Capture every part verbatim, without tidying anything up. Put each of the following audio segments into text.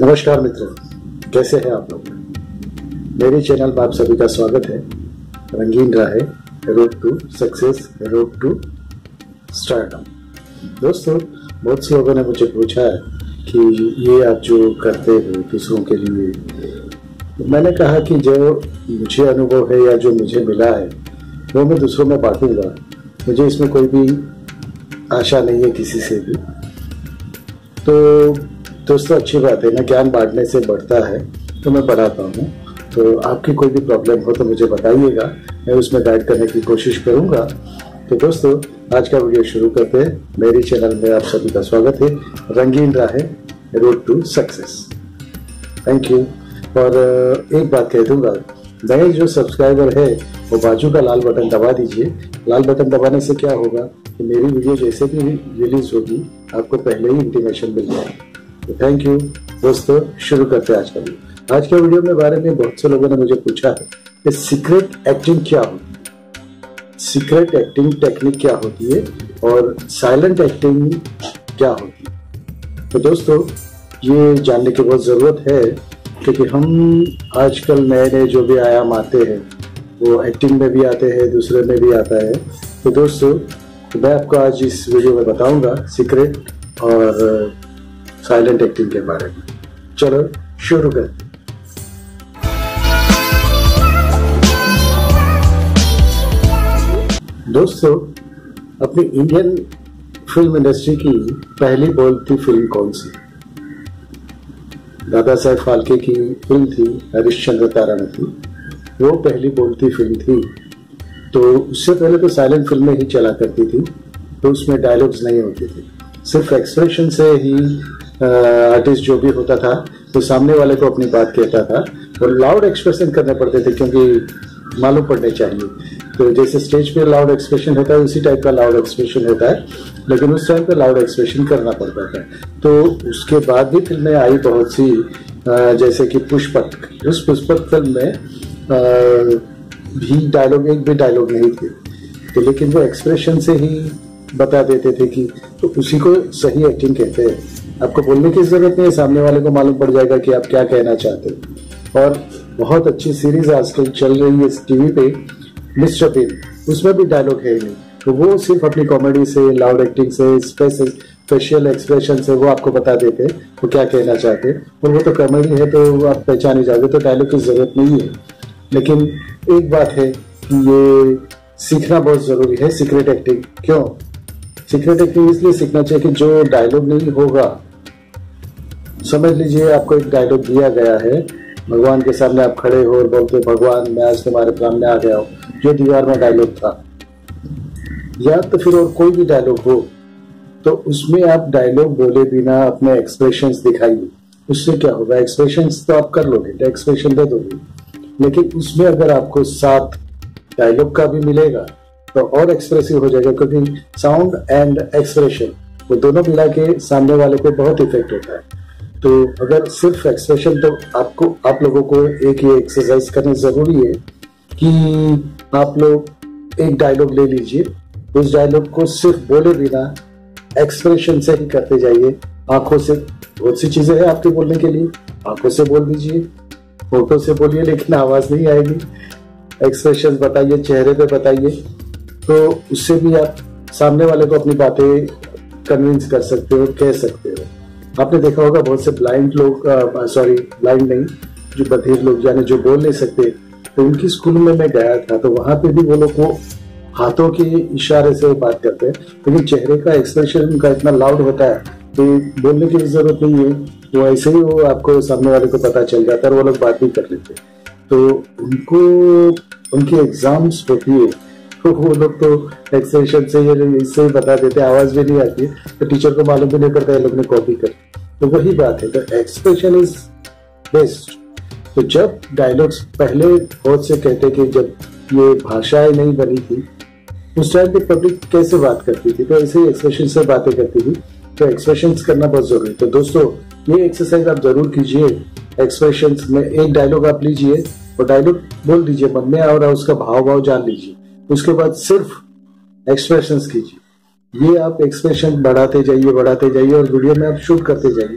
नमस्कार मित्रों, कैसे हैं आप लोग। मेरे चैनल में आप सभी का स्वागत है। Rangeen Raahe, road to success, road to startup. दोस्तों, बहुत से लोगों ने मुझे पूछा है कि ये आप जो करते हो दूसरों के लिए, तो मैंने कहा कि जो मुझे अनुभव है या जो मुझे मिला है वो मैं दूसरों में बांटूंगा। मुझे इसमें कोई भी आशा नहीं है किसी से भी। तो दोस्तों, अच्छी बात है ना, ज्ञान बांटने से बढ़ता है, तो मैं बढ़ाता हूँ। तो आपकी कोई भी प्रॉब्लम हो तो मुझे बताइएगा, मैं उसमें गाइड करने की कोशिश करूँगा। तो दोस्तों, आज का वीडियो शुरू करते हैं। मेरे चैनल में आप सभी का स्वागत है। Rangeen Raahe, road to success. Thank you. और एक बात कह दूंगा, नए जो सब्सक्राइबर है वो बाजू का लाल बटन दबा दीजिए। लाल बटन दबाने से क्या होगा कि मेरी वीडियो जैसे भी रिलीज होगी आपको पहले ही इंटीमेशन मिल जाएगी। तो थैंक यू दोस्तों, शुरू करते हैं आज का वीडियो। आज के वीडियो में बारे में बहुत से लोगों ने मुझे पूछा है कि सीक्रेट एक्टिंग क्या होती है, सीक्रेट एक्टिंग टेक्निक क्या होती है और साइलेंट एक्टिंग क्या होती है। तो दोस्तों, ये जानने की बहुत ज़रूरत है क्योंकि हम आजकल नए नए जो भी आयाम आते हैं वो एक्टिंग में भी आते हैं, दूसरे में भी आता है। तो दोस्तों, तो मैं आपको आज इस वीडियो में बताऊंगा सीक्रेट और साइलेंट एक्टिंग के बारे में। चलो शुरू करते हैं। दोस्तों, अपनी इंडियन फिल्म इंडस्ट्री की पहली बोलती फिल्म कौन सी? दादा साहेब फाल्के की फिल्म थी हरिश्चंद्र तारा में थी, वो पहली बोलती फिल्म थी। तो उससे पहले तो साइलेंट फिल्में ही चला करती थी, तो उसमें डायलॉग्स नहीं होते थे, सिर्फ एक्सप्रेशन से ही आर्टिस्ट जो भी होता था तो सामने वाले को अपनी बात कहता था और लाउड एक्सप्रेशन करने पड़ते थे क्योंकि मालूम पड़ने चाहिए। तो जैसे स्टेज पे लाउड एक्सप्रेशन होता है उसी टाइप का लाउड एक्सप्रेशन होता है, लेकिन उस टाइम पे लाउड एक्सप्रेशन करना पड़ता था। तो उसके बाद भी फिल्में आई बहुत सी, जैसे कि पुष्पक। उस पुष्पक फिल्म में भी डायलॉग, एक भी डायलॉग नहीं थे, तो लेकिन वो एक्सप्रेशन से ही बता देते थे कि, तो उसी को सही एक्टिंग कहते हैं। आपको बोलने की जरूरत नहीं है, सामने वाले को मालूम पड़ जाएगा कि आप क्या कहना चाहते हो। और बहुत अच्छी सीरीज आजकल चल रही है टीवी पे, मिस्टर बीन, उसमें भी डायलॉग है ही नहीं। तो वो सिर्फ अपनी कॉमेडी से, लाउड एक्टिंग से, स्पेशल एक्सप्रेशन से वो आपको बता देते हैं वो क्या कहना चाहते हैं। और वो तो कॉमेडी है तो आप पहचान ही जाओगे, तो डायलॉग की जरूरत नहीं है। लेकिन एक बात है कि ये सीखना बहुत जरूरी है, सीक्रेट एक्टिंग। क्यों सीक्रेट एक्टिंग? इसलिए सीखना चाहिए कि जो डायलॉग नहीं होगा, समझ लीजिए आपको एक डायलॉग दिया गया है, भगवान के सामने आप खड़े हो और बोलते भगवान मैं आज तुम्हारे सामने आ गया हूँ, जो दीवार में डायलॉग था, या तो फिर और कोई भी डायलॉग हो, तो उसमें आप डायलॉग बोले बिना अपने एक्सप्रेशंस दिखाइए। उससे क्या होगा, एक्सप्रेशंस तो आप कर लोगे, एक्सप्रेशन दे दोगे, लेकिन उसमें अगर आपको साथ डायलॉग का भी मिलेगा तो और एक्सप्रेसिव हो जाएगा, क्योंकि साउंड एंड एक्सप्रेशन वो दोनों मिला के सामने वाले को बहुत इफेक्ट होता है। तो अगर सिर्फ एक्सप्रेशन, तो आपको आप लोगों को एक ही एक्सरसाइज करनी जरूरी है कि आप लोग एक डायलॉग ले लीजिए, उस डायलॉग को सिर्फ बोले बिना एक्सप्रेशन से ही करते जाइए। आंखों से, बहुत सी चीजें हैं आपके बोलने के लिए, आंखों से बोल दीजिए, फोटो से बोलिए, लेकिन आवाज नहीं आएगी। एक्सप्रेशन बताइए, चेहरे पे बताइए, तो उससे भी आप सामने वाले को अपनी बातें कन्विंस कर सकते हो, कह सकते हो। आपने देखा होगा बहुत से ब्लाइंड लोग, सॉरी ब्लाइंड नहीं, जो बधिर लोग यानी जो बोल नहीं सकते, तो उनकी स्कूल में मैं गया था, तो वहां पे भी वो लोग को हाथों के इशारे से बात करते हैं, लेकिन चेहरे का एक्सप्रेशन उनका इतना लाउड होता है तो बोलने की जरूरत नहीं है, वो ऐसे ही वो आपको सामने वाले को पता चल जाता है और वो लोग बात भी कर लेते हैं। तो उनको उनकी एग्जाम्स होती है तो वो लोग तो एक्सप्रेशन से इससे ही बता देते हैं, आवाज भी नहीं आती है, तो टीचर को मालूम भी नहीं पड़ता है लोग ने कॉपी कर। तो वही बात है, तो एक्सप्रेशन इज बेस्ट। तो जब डायलॉग्स पहले बहुत से कहते कि जब ये भाषाएं नहीं बनी थी उस टाइम पे पब्लिक कैसे बात करती थी, तो ऐसे ही एक्सप्रेशन से बातें करती थी। तो एक्सप्रेशन करना बहुत जरूरी है। तो दोस्तों, ये एक्सरसाइज आप जरूर कीजिए। एक्सप्रेशन में एक डायलॉग आप लीजिए और डायलॉग बोल दीजिए, मन में आ रहा है उसका भाव भाव जान लीजिए, उसके बाद सिर्फ एक्सप्रेशंस कीजिए। ये आप एक्सप्रेशन बढ़ाते जाइए बढ़ाते जाइए और वीडियो में आप शूट करते जाइए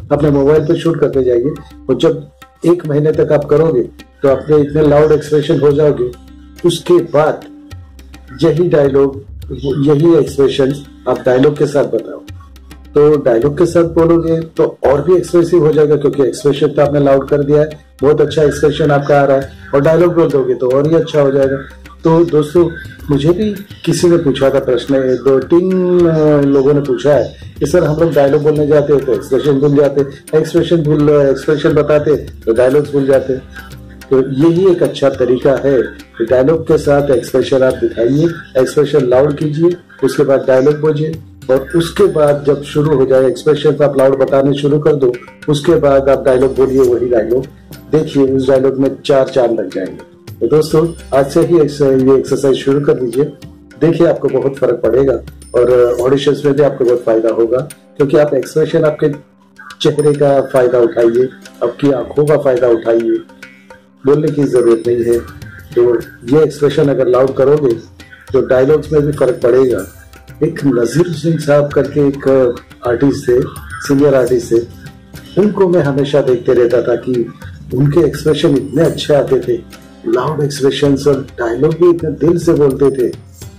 अपने मोबाइल पर शूट करते जाइए, और जब एक महीने तक आप करोगे तो अपने इतने लाउड एक्सप्रेशन हो जाओगे, उसके बाद यही डायलॉग, यही एक्सप्रेशन आप डायलॉग के साथ बताओ। तो डायलॉग के साथ बोलोगे तो और भी एक्सप्रेसिव हो जाएगा, क्योंकि एक्सप्रेशन तो आपने लाउड कर दिया है, बहुत अच्छा एक्सप्रेशन आपका आ रहा है, और डायलॉग बोल दोगे तो और ही अच्छा हो जाएगा। तो दोस्तों, मुझे भी किसी ने पूछा था प्रश्न, दो तीन लोगों ने पूछा है कि सर हम लोग डायलॉग बोलने जाते हैं तो एक्सप्रेशन भूल जाते, एक्सप्रेशन भूल एक्सप्रेशन बताते तो डायलॉग्स भूल जाते। तो यही एक अच्छा तरीका है कि डायलॉग के साथ एक्सप्रेशन आप दिखाइए, एक्सप्रेशन लाउड कीजिए, उसके बाद डायलॉग बोलिए, और उसके बाद जब शुरू हो जाए एक्सप्रेशन आप लाउड बताने शुरू कर दो, उसके बाद आप डायलॉग बोलिए, वही डायलॉग देखिए, उस डायलॉग में चार चांद लग जाएंगे। तो दोस्तों, आज से ही ये एक्सरसाइज शुरू कर दीजिए, देखिए आपको बहुत फर्क पड़ेगा, और ऑडिशंस में भी आपको बहुत फायदा होगा, क्योंकि आप एक्सप्रेशन, आपके चेहरे का फायदा उठाइए, आपकी आंखों का फायदा उठाइए, बोलने की जरूरत नहीं है। तो ये एक्सप्रेशन अगर लाउड करोगे तो डायलॉग्स में भी फर्क पड़ेगा। एक नजीर हुसैन साहब करके एक आर्टिस्ट थे, सीनियर आर्टिस्ट थे, उनको मैं हमेशा देखते रहता था कि उनके एक्सप्रेशन इतने अच्छे आते थे, लाउड एक्सप्रेशंस, और डायलॉग भी इतने दिल से बोलते थे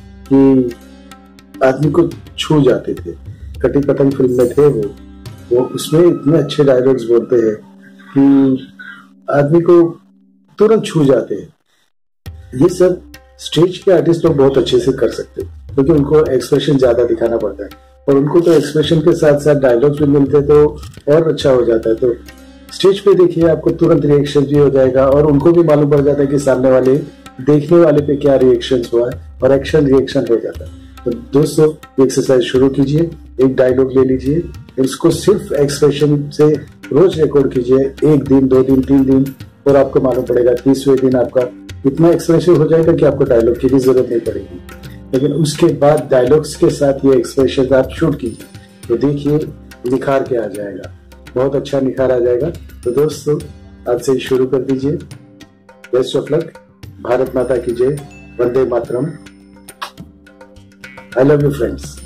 कि आदमी को छू जाते थे। कटी पतंग फिल्म में थे वो वो उसमें इतने अच्छे डायलॉग्स बोलते हैं कि आदमी को तुरंत छू जाते हैं। ये सब स्टेज के आर्टिस्ट लोग बहुत अच्छे से कर सकते हैं, क्योंकि उनको एक्सप्रेशन ज्यादा दिखाना पड़ता है, और उनको तो एक्सप्रेशन के साथ साथ डायलॉग्स भी मिलते तो और अच्छा हो जाता है। तो स्टेज पे देखिए, आपको तुरंत रिएक्शन भी हो जाएगा, और उनको भी मालूम पड़ जाता है कि सामने वाले देखने वाले पे क्या रिएक्शन हुआ है, और एक्शन रिएक्शन हो जाता है। तो दोस्तों, एक्सरसाइज शुरू कीजिए, एक डायलॉग ले लीजिए, इसको सिर्फ एक्सप्रेशन से रोज रिकॉर्ड कीजिए, एक दिन, दो दिन, तीन दिन, और आपको मालूम पड़ेगा तीसवें दिन आपका इतना एक्सप्रेसिव हो जाएगा कि आपको डायलॉग की भी जरूरत नहीं पड़ेगी। लेकिन उसके बाद डायलॉग्स के साथ ये एक्सप्रेशन आप शूट कीजिए, तो देखिए निखार के आ जाएगा, बहुत अच्छा निखार आ जाएगा। तो दोस्तों, आज से ही शुरू कर दीजिए। Best of luck. Bharat Mata की जय। Vande Mataram. I love you friends.